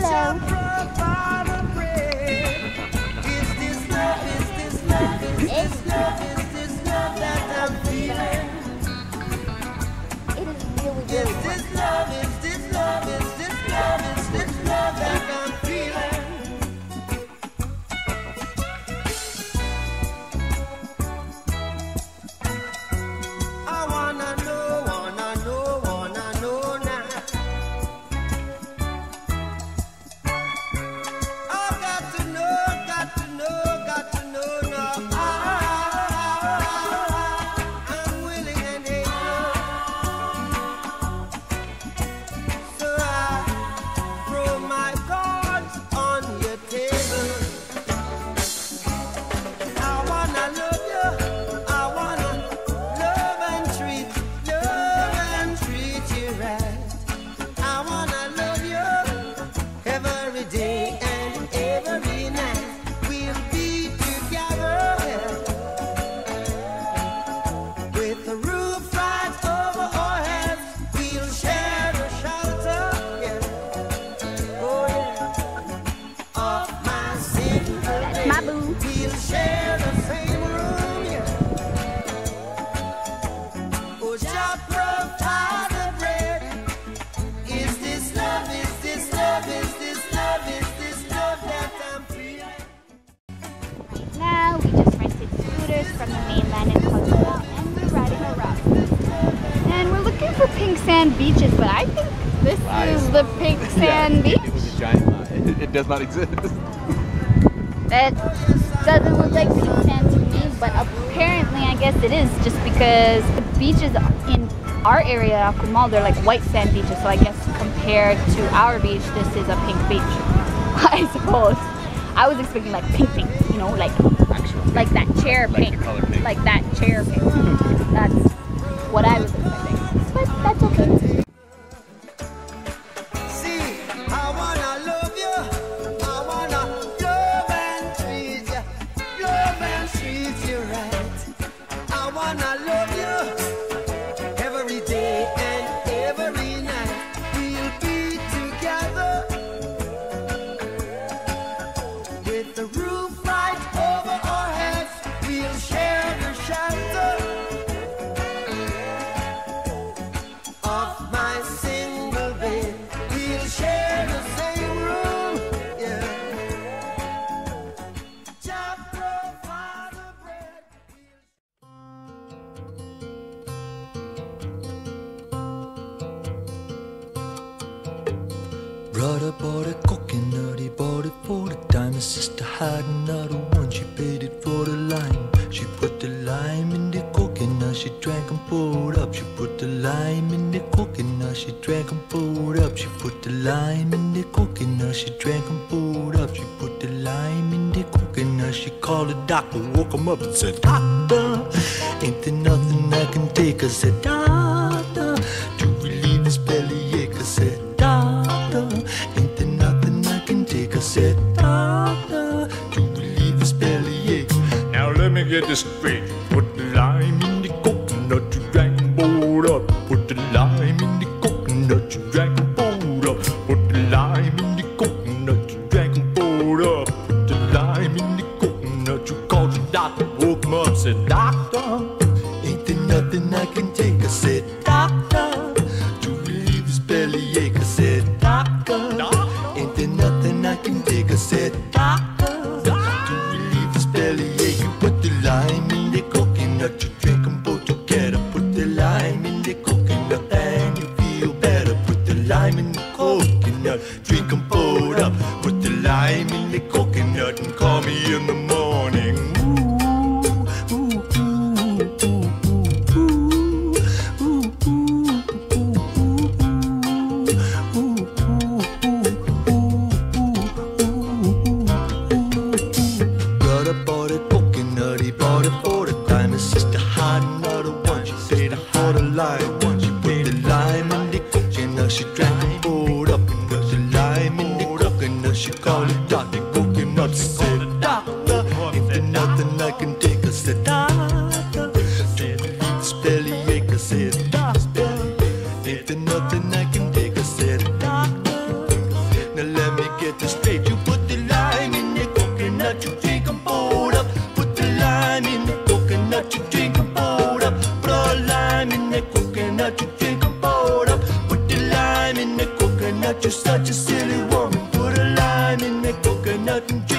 Hello. Now we just rented scooters from the mainland in Cozumel and we're riding around. And we're looking for pink sand beaches, but I think this is the pink sand beach. It was a giant lie. It does not exist. That doesn't look like pink sand to me, but apparently I guess it is, just because the beaches in our area at Cozumel, they're like white sand beaches, so I guess compared to our beach, this is a pink beach, I suppose. I was expecting like pink, you know, like actual pink. Like that chair Like pink. the color pink. Like that chair pink. That's what I was expecting. But that's okay. See, I wanna love you. I wanna love and treat you right. I wanna love you every day and every night. We'll be together with the roof right over our heads. We'll share the shelter of my single bed. We'll share the same room, yeah. Jah provide the bread. Brother bought a coconut, he bought it for the dime. His sister had another one, she paid it for the lime. She put the lime in the coconut, she drank and poured up. She put the lime in the coconut, she drank and poured up. She put the lime in the coconut, she drank and poured up. She put the lime in the coconut, she called the doctor, woke him up and said, "Doctor, ain't there nothing I can take?" I said, "Doctor, to relieve this bellyache." I said, "Doctor, ain't there nothing I can take?" I said, "Doctor, to relieve this bellyache." Now let me get this straight. Put the lime in the coconut, you drank and poured up. Put the lime in the coconut, you drank and poured up. Put the lime in the coconut, you drank and poured up. Put the lime in the coconut, you called the doctor, woke him up, said, "Doctor, ain't there nothing I can take?" I said, "Doctor, to relieve this bellyache." I said, "Doctor, ain't there nothing I can take?" I said, "Doctor, to relieve this bellyache." You put the lime in the coconut, you drink them both together. Put the lime in the coconut and you feel better. Put the lime in the coconut, drink them both up. Put the lime in the coconut and call me in the morning. Brother bought a coconut, he bought it for the dime. His sister had another one, she paid it for the lime. She put the lime in the coconut, she drank and poured up. And put the lime in the coconut, she called it Dr. Coconut. She said, "Doctor, ain't there nothing I can take?" I said, "Doctor, to relieve this bellyache." I said, "Doctor, ain't there nothing I can take?" I said, "Doctor, now let me get you're such a silly woman. Put a lime in the coconut and